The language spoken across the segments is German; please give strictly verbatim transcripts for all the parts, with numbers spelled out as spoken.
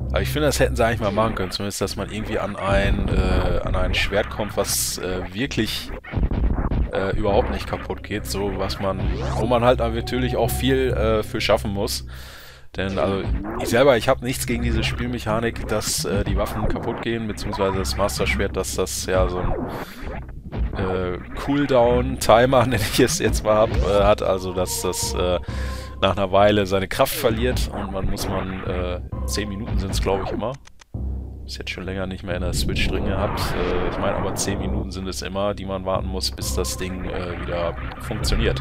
Aber ich finde, das hätten sie eigentlich mal machen können. Zumindest, dass man irgendwie an ein, äh, an ein Schwert kommt, was äh, wirklich äh, überhaupt nicht kaputt geht. So, was man, wo man halt natürlich auch viel äh, für schaffen muss. Denn, also, ich selber, ich habe nichts gegen diese Spielmechanik, dass äh, die Waffen kaputt gehen, beziehungsweise das Master-Schwert, dass das ja so ein äh, Cooldown-Timer, nenne ich es jetzt mal, hab, äh, hat. Also, dass das äh, nach einer Weile seine Kraft verliert und man muss man, äh, zehn Minuten sind es, glaube ich, immer. Ist jetzt schon länger nicht mehr in der Switch drin gehabt. Äh, ich meine, aber zehn Minuten sind es immer, die man warten muss, bis das Ding äh, wieder funktioniert.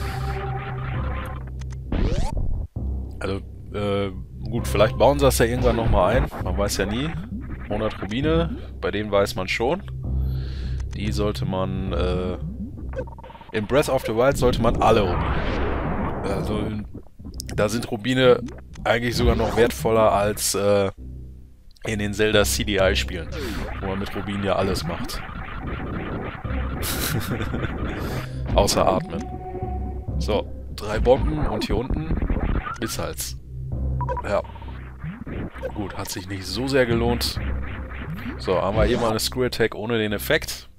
Also, äh, gut, vielleicht bauen sie das ja irgendwann nochmal ein. Man weiß ja nie. hundert Rubine, bei denen weiß man schon. Die sollte man, äh, in Breath of the Wild sollte man alle Rubine. Also, da sind Rubine eigentlich sogar noch wertvoller als, äh, in den Zelda C D I-Spielen, wo man mit Rubinen ja alles macht. Außer atmen. So, drei Bomben und hier unten Bisshals. Ja. Gut, hat sich nicht so sehr gelohnt. So, haben wir hier mal eine Screw Attack ohne den Effekt.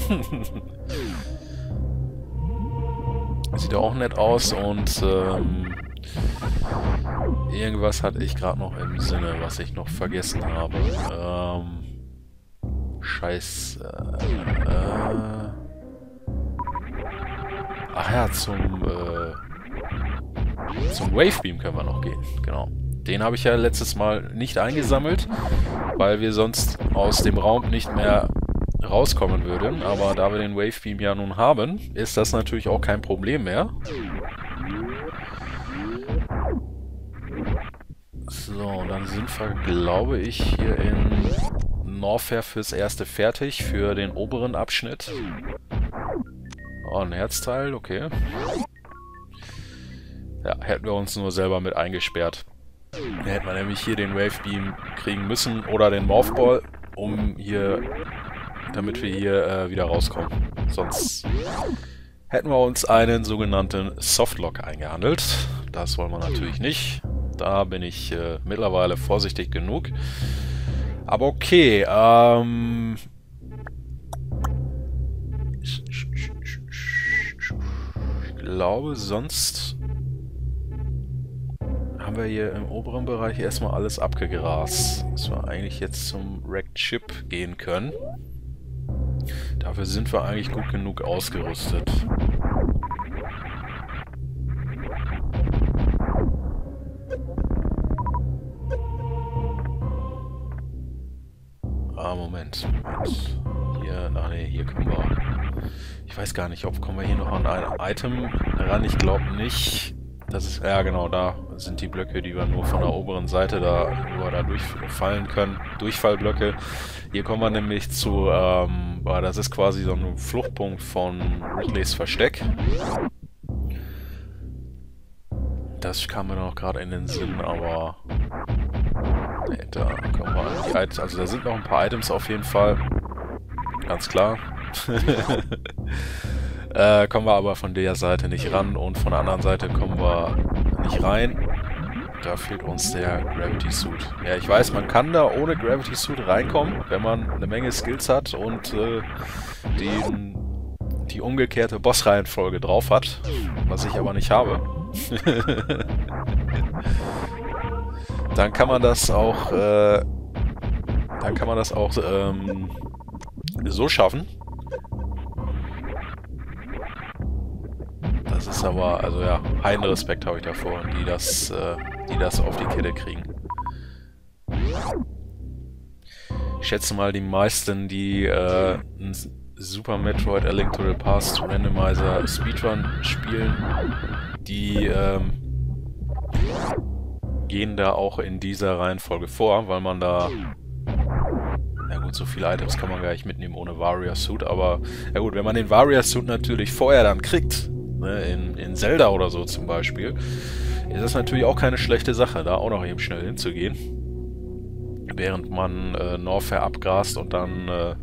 Sieht ja auch nett aus und ähm, irgendwas hatte ich gerade noch im Sinne, was ich noch vergessen habe. Ähm, Scheiße. Äh, ach ja, zum äh, zum Wavebeam können wir noch gehen. Genau. Den habe ich ja letztes Mal nicht eingesammelt, weil wir sonst aus dem Raum nicht mehr rauskommen würden. Aber da wir den Wavebeam ja nun haben, ist das natürlich auch kein Problem mehr. So, dann sind wir, glaube ich, hier in Norfair fürs Erste fertig, für den oberen Abschnitt. Oh, ein Herzteil, okay. Ja, hätten wir uns nur selber mit eingesperrt. Da hätten wir nämlich hier den Wavebeam kriegen müssen oder den Morphball, um hier, damit wir hier äh, wieder rauskommen. Sonst hätten wir uns einen sogenannten Softlock eingehandelt. Das wollen wir natürlich nicht. Da bin ich äh, mittlerweile vorsichtig genug. Aber okay, ähm... ich glaube, sonst haben wir hier im oberen Bereich erstmal alles abgegrast. Dass wir eigentlich jetzt zum Wrecked Ship gehen können. Dafür sind wir eigentlich gut genug ausgerüstet. Ah, Moment. Moment. Hier, ach nee, hier können wir... Ich weiß gar nicht, ob kommen wir hier noch an ein Item ran. Ich glaube nicht. Das ist... Ja, genau, da sind die Blöcke, die wir nur von der oberen Seite da, wo wir da durchfallen können. Durchfallblöcke. Hier kommen wir nämlich zu... Ähm, das ist quasi so ein Fluchtpunkt von Ridleys Versteck. Das kam mir noch gerade in den Sinn, aber... Nee, da kommen wir an die Items. Also da sind noch ein paar Items auf jeden Fall. Ganz klar. äh, kommen wir aber von der Seite nicht ran und von der anderen Seite kommen wir nicht rein. Da fehlt uns der Gravity Suit. Ja, ich weiß, man kann da ohne Gravity Suit reinkommen, wenn man eine Menge Skills hat und äh, die, die umgekehrte Bossreihenfolge drauf hat, was ich aber nicht habe. Dann kann man das auch, äh, dann kann man das auch ähm, so schaffen. Das ist aber, also ja, heiden Respekt habe ich davor, die das, äh, die das auf die Kette kriegen. Ich schätze mal, die meisten, die äh, ein Super Metroid A Link to the Past Randomizer Speedrun spielen, die ähm, gehen da auch in dieser Reihenfolge vor, weil man da... Ja gut, so viele Items kann man gar nicht mitnehmen ohne Warrior Suit, aber... Ja gut, wenn man den Warrior Suit natürlich vorher dann kriegt, ne, in, in Zelda oder so zum Beispiel, ist das natürlich auch keine schlechte Sache, da auch noch eben schnell hinzugehen. Während man äh, Norfair abgrast und dann... Äh,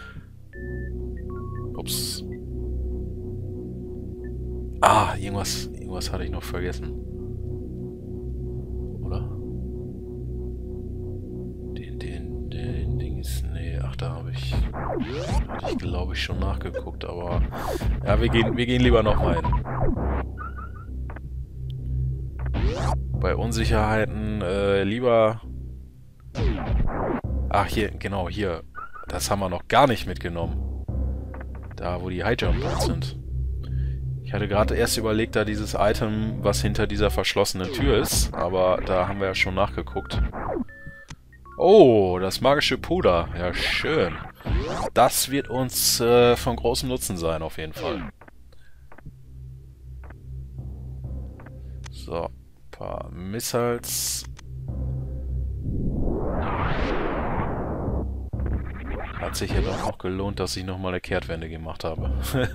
ups. Ah, irgendwas, irgendwas hatte ich noch vergessen. Oder? Hatte ich, glaube ich, schon nachgeguckt, aber... Ja, wir gehen, wir gehen lieber nochmal hin. Bei Unsicherheiten äh, lieber... Ach, hier, genau, hier. Das haben wir noch gar nicht mitgenommen. Da, wo die Highjump sind. Ich hatte gerade erst überlegt, da dieses Item, was hinter dieser verschlossenen Tür ist, aber da haben wir ja schon nachgeguckt. Oh, das magische Puder. Ja, schön. Das wird uns äh, von großem Nutzen sein, auf jeden Fall. So, ein paar Missiles. Hat sich ja doch noch gelohnt, dass ich nochmal eine Kehrtwende gemacht habe.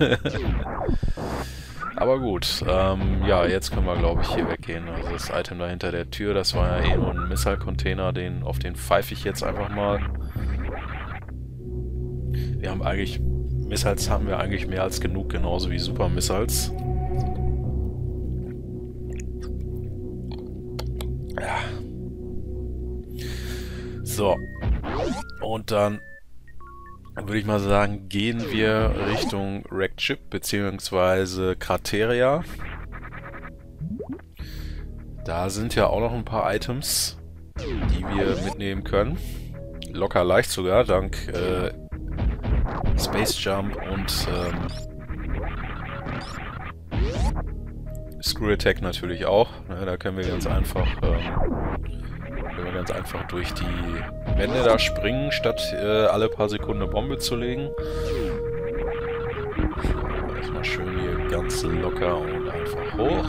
Aber gut, ähm, ja, jetzt können wir, glaube ich, hier weggehen. Also das Item da hinter der Tür, das war ja eh nur ein Missile-Container, den, auf den pfeife ich jetzt einfach mal. Wir haben eigentlich, Missiles haben wir eigentlich mehr als genug, genauso wie Super Missiles. Ja. So. Und dann würde ich mal sagen, gehen wir Richtung Wrecked Ship bzw. Krateria. Da sind ja auch noch ein paar Items, die wir mitnehmen können. Locker leicht sogar, dank äh, Space Jump und ähm, Screw Attack natürlich auch. Ne, da können wir ganz einfach, ähm, können wir ganz einfach durch die Wände da springen, statt äh, alle paar Sekunden eine Bombe zu legen. So, erstmal schön hier ganz locker und einfach hoch.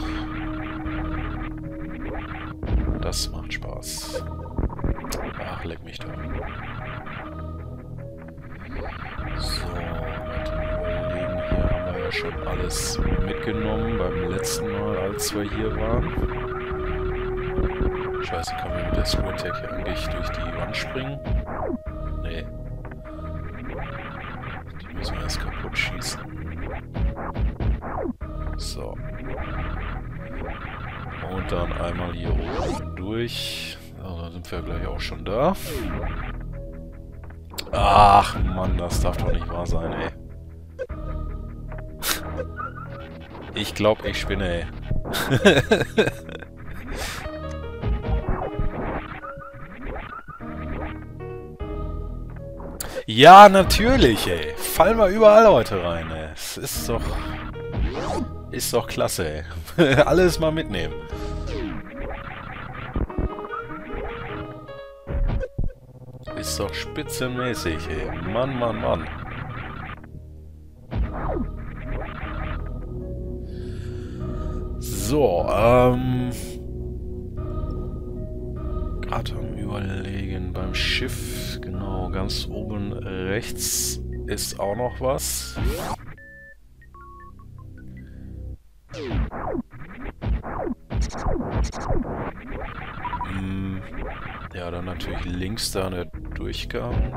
Das macht Spaß. Ach, leck mich doch. So, mit dem Überlegen, hier haben wir ja schon alles mitgenommen beim letzten Mal, als wir hier waren. Scheiße, kann man mit der Screw Attack hier eigentlich durch die Wand springen? Nee. Die müssen wir erst kaputt schießen. So. Und dann einmal hier oben durch. So, dann sind wir gleich auch schon da. Ach Mann, das darf doch nicht wahr sein, ey. Ich glaube, ich spinne, ey. Ja, natürlich, ey. Fallen wir überall heute rein, ey. Es ist doch... Ist doch klasse, ey. Alles mal mitnehmen. Ist doch spitzenmäßig, ey. Mann, Mann, Mann. So, ähm... gerade am Überlegen beim Schiff, genau, ganz oben rechts ist auch noch was. Hm, ja, dann natürlich links da der Durchgang.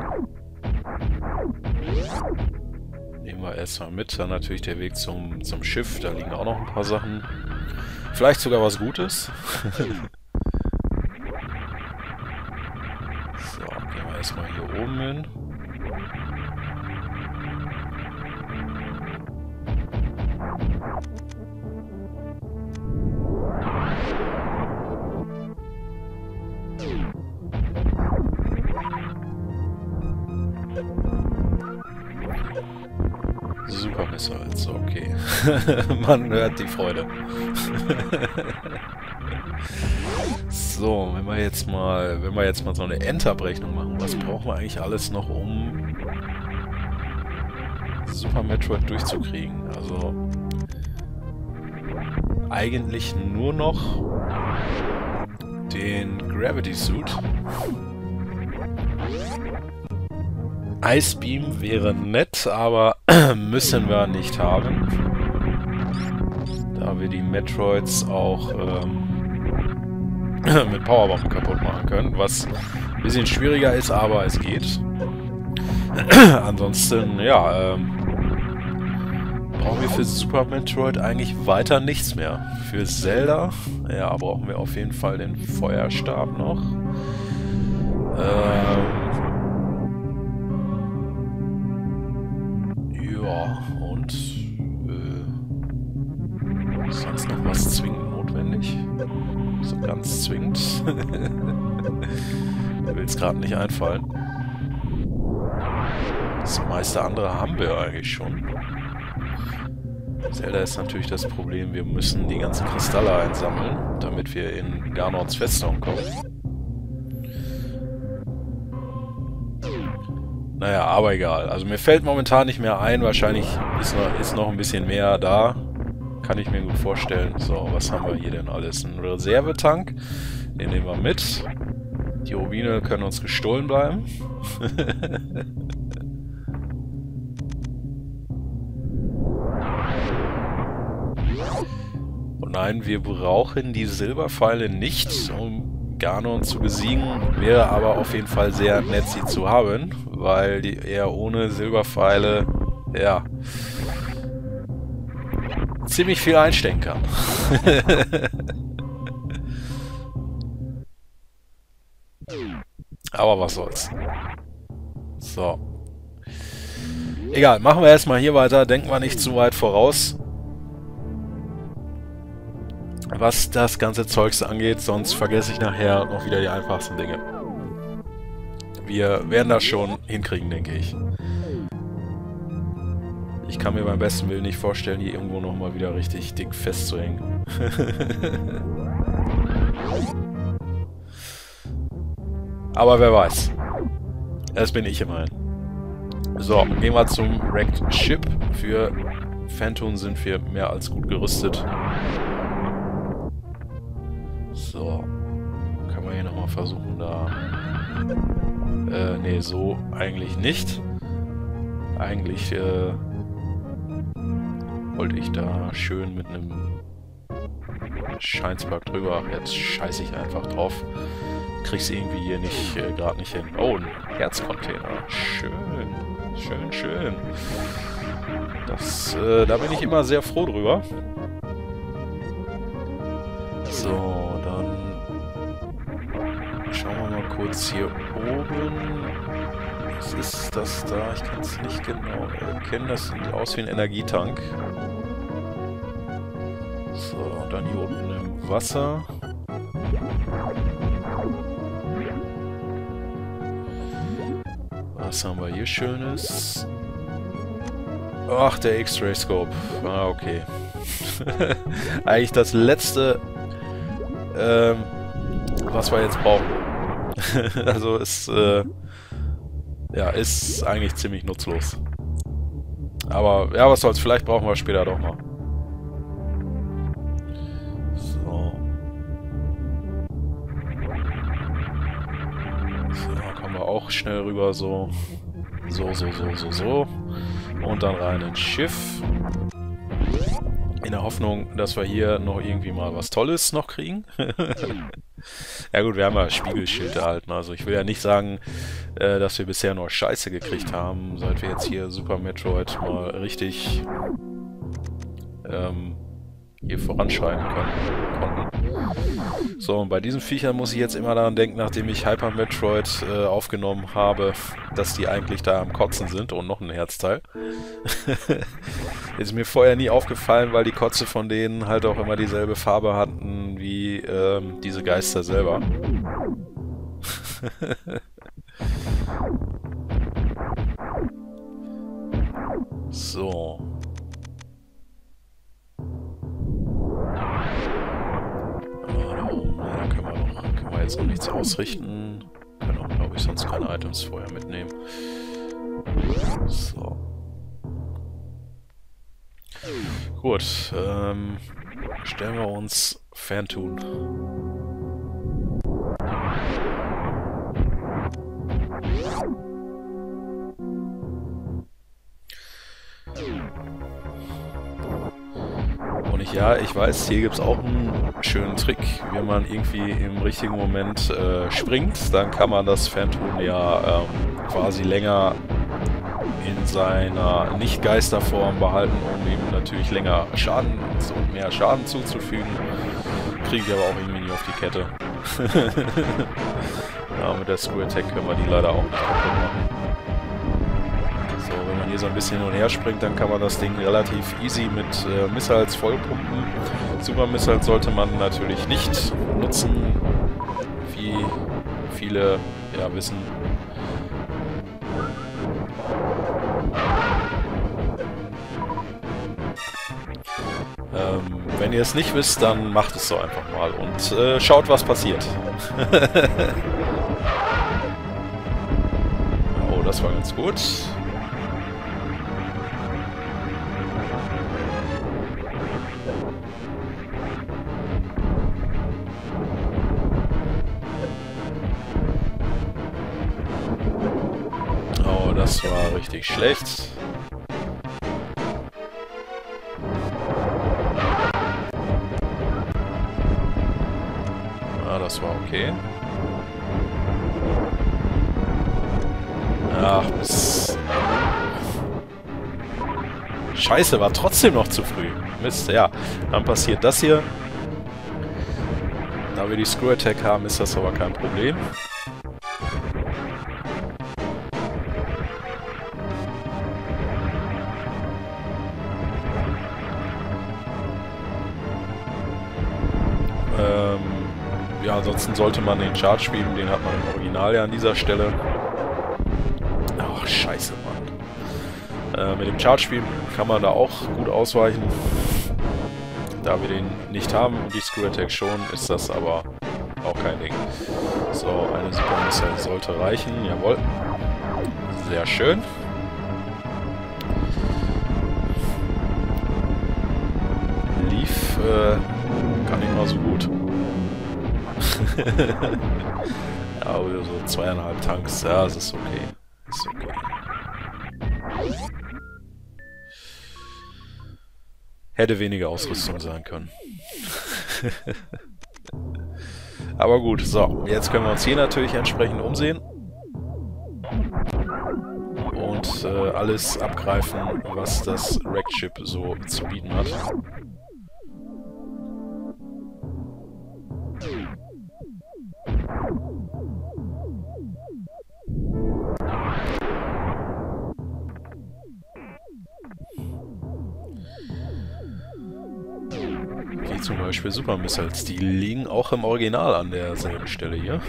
Nehmen wir erstmal mit, dann natürlich der Weg zum, zum Schiff, da liegen auch noch ein paar Sachen. Vielleicht sogar was Gutes. So, gehen wir erstmal hier oben hin. Super Missiles, okay. Man hört die Freude. So, wenn wir jetzt mal, wenn wir jetzt mal so eine Endabrechnung machen, was brauchen wir eigentlich alles noch, um Super Metroid durchzukriegen? Also eigentlich nur noch den Gravity Suit. Ice Beam wäre nett, aber müssen wir nicht haben. Da wir die Metroids auch ähm, mit Powerbomben kaputt machen können, was ein bisschen schwieriger ist, aber es geht. Ansonsten, ja, ähm, brauchen wir für Super Metroid eigentlich weiter nichts mehr. Für Zelda, ja, brauchen wir auf jeden Fall den Feuerstab noch. Ähm, Mir will es gerade nicht einfallen. Das meiste andere haben wir eigentlich schon. Zelda ist natürlich das Problem, wir müssen die ganzen Kristalle einsammeln, damit wir in Ganons Festung kommen. Naja, aber egal. Also mir fällt momentan nicht mehr ein, wahrscheinlich ist noch, ist noch ein bisschen mehr da. Kann ich mir gut vorstellen. So, was haben wir hier denn alles? Ein Reservetank, den nehmen wir mit. Die Rubine können uns gestohlen bleiben. Und nein, wir brauchen die Silberpfeile nicht, um Ganon zu besiegen. Wäre aber auf jeden Fall sehr nett, sie zu haben, weil die er ohne Silberpfeile, ja, ziemlich viel einstecken kann. Aber was soll's. So. Egal, machen wir erstmal hier weiter. Denken wir nicht zu weit voraus, was das ganze Zeugs angeht, sonst vergesse ich nachher noch wieder die einfachsten Dinge. Wir werden das schon hinkriegen, denke ich. Ich kann mir beim besten Willen nicht vorstellen, hier irgendwo nochmal wieder richtig dick festzuhängen. Aber wer weiß. Das bin ich immerhin. So, gehen wir zum Wrecked Ship. Für Phantom sind wir mehr als gut gerüstet. So. Können wir hier nochmal versuchen, da... Äh, nee, so eigentlich nicht. Eigentlich, äh... wollte ich da schön mit einem Scheinspark drüber. Jetzt scheiße ich einfach drauf. Krieg's irgendwie hier nicht, äh, gerade nicht hin. Oh, ein Herzcontainer. Schön. Schön, schön. Das, äh, da bin ich immer sehr froh drüber. So, dann schauen wir mal kurz hier oben. Was ist das da? Ich kann es nicht genau erkennen. Das sieht aus wie ein Energietank. So, und dann hier unten im Wasser. Was haben wir hier Schönes? Ach, der X-Ray-Scope. Ah, okay. Eigentlich das letzte, ähm, was wir jetzt brauchen. Also ist, äh, ja, ist eigentlich ziemlich nutzlos. Aber, ja, was soll's, vielleicht brauchen wir später doch mal. So. So, da kommen wir auch schnell rüber, so. So, so, so, so, so. Und dann rein ins Schiff. In der Hoffnung, dass wir hier noch irgendwie mal was Tolles noch kriegen. Ja gut, wir haben ja Spiegelschild erhalten. Also ich will ja nicht sagen, äh, dass wir bisher nur Scheiße gekriegt haben, seit wir jetzt hier Super Metroid mal richtig ähm, hier voranschreiten können, konnten. So, und bei diesen Viechern muss ich jetzt immer daran denken, nachdem ich Hyper Metroid äh, aufgenommen habe, dass die eigentlich da am Kotzen sind und noch ein Herzteil. Ist mir vorher nie aufgefallen, weil die Kotze von denen halt auch immer dieselbe Farbe hatten wie ähm, diese Geister selber. So. Können wir jetzt noch nichts ausrichten. Können auch, glaube ich, sonst keine Items vorher mitnehmen. So. Gut, ähm, stellen wir uns Phantom. Und ich, ja, ich weiß, hier gibt es auch einen schönen Trick, wie man irgendwie im richtigen Moment äh, springt. Dann kann man das Phantom ja ähm, quasi länger in seiner Nicht-Geisterform behalten, um ihm natürlich länger Schaden und mehr Schaden zuzufügen. Kriege ich aber auch irgendwie nicht auf die Kette. Ja, mit der Screw Attack können wir die leider auch nicht kaputt machen. So, wenn man hier so ein bisschen hin und her springt, dann kann man das Ding relativ easy mit äh, Missiles vollpumpen. Super Missiles sollte man natürlich nicht nutzen, viele ja wissen. Ähm, wenn ihr es nicht wisst, dann macht es doch einfach mal und äh, schaut, was passiert. Oh, das war ganz gut. Oh, das war richtig schlecht. Das war okay. Ach, bis... Scheiße, war trotzdem noch zu früh. Mist, ja. Dann passiert das hier. Da wir die Screw Attack haben, ist das aber kein Problem. Ähm... Ja, ansonsten sollte man den Charge spielen, den hat man im Original ja an dieser Stelle. Ach, scheiße, Mann. Äh, mit dem Charge spielen kann man da auch gut ausweichen. Da wir den nicht haben und die Screw Attack schon, ist das aber auch kein Ding. So, eine Super Missile sollte reichen, jawohl. Sehr schön. Lief äh, kann nicht mal so gut. Ja, aber so zweieinhalb Tanks, ja, das ist okay. Ist okay. Hätte weniger Ausrüstung sein können. Aber gut, so, jetzt können wir uns hier natürlich entsprechend umsehen. Und äh, alles abgreifen, was das Wrecked-Ship so zu bieten hat. Wie zum Beispiel Super Missiles, die liegen auch im Original an derselben Stelle hier.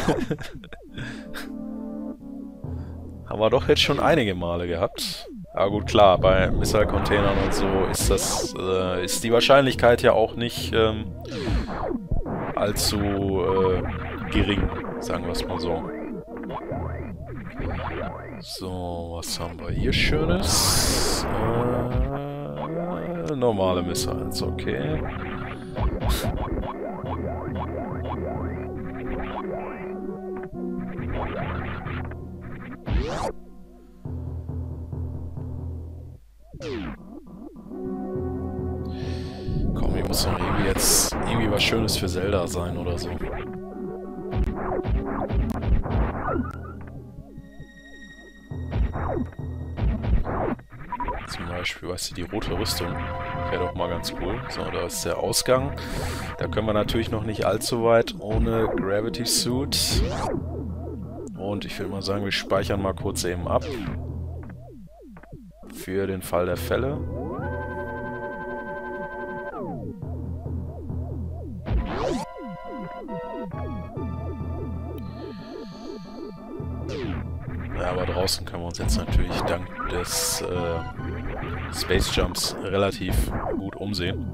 Haben wir doch jetzt schon einige Male gehabt. Aber gut, klar, bei Missile-Containern und so ist das äh, ist die Wahrscheinlichkeit ja auch nicht ähm, allzu äh, gering, sagen wir es mal so. So, was haben wir hier Schönes? Äh, normale Missiles, okay. Komm, hier muss doch irgendwie jetzt irgendwie was Schönes für Zelda sein oder so. Zum Beispiel, weißt du, die rote Rüstung wäre doch mal ganz cool. So, da ist der Ausgang. Da können wir natürlich noch nicht allzu weit ohne Gravity Suit. Und ich würde mal sagen, wir speichern mal kurz eben ab. Für den Fall der Fälle. Ja, aber draußen können wir uns jetzt natürlich dank des äh, Space Jumps relativ gut umsehen.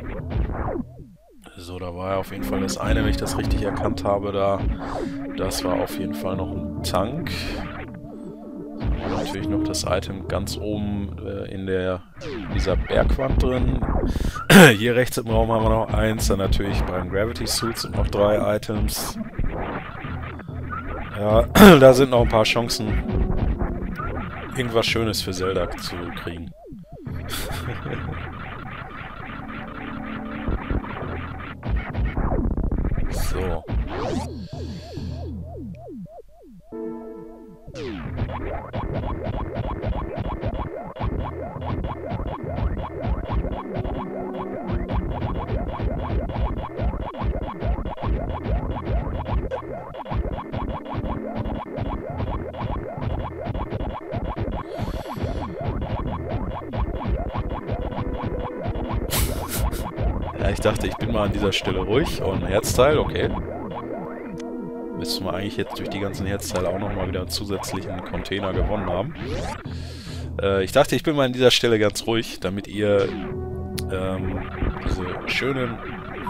So, da war ja auf jeden Fall das eine, wenn ich das richtig erkannt habe, da. Das war auf jeden Fall noch ein Tank. Und natürlich noch das Item ganz oben äh, in der in dieser Bergwand drin. Hier rechts im Raum haben wir noch eins, dann natürlich beim Gravity Suit sind noch drei Items. Ja, da sind noch ein paar Chancen, irgendwas Schönes für Zelda zu kriegen. So. Ja, ich dachte, ich bin mal an dieser Stelle ruhig. Oh, ein Herzteil, okay. müssen wir eigentlich jetzt durch die ganzen Herzteile auch nochmal wieder einen zusätzlichen Container gewonnen haben. Äh, ich dachte, ich bin mal an dieser Stelle ganz ruhig, damit ihr ähm, diese schönen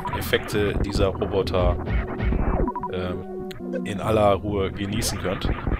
Effekte dieser Roboter ähm, in aller Ruhe genießen könnt.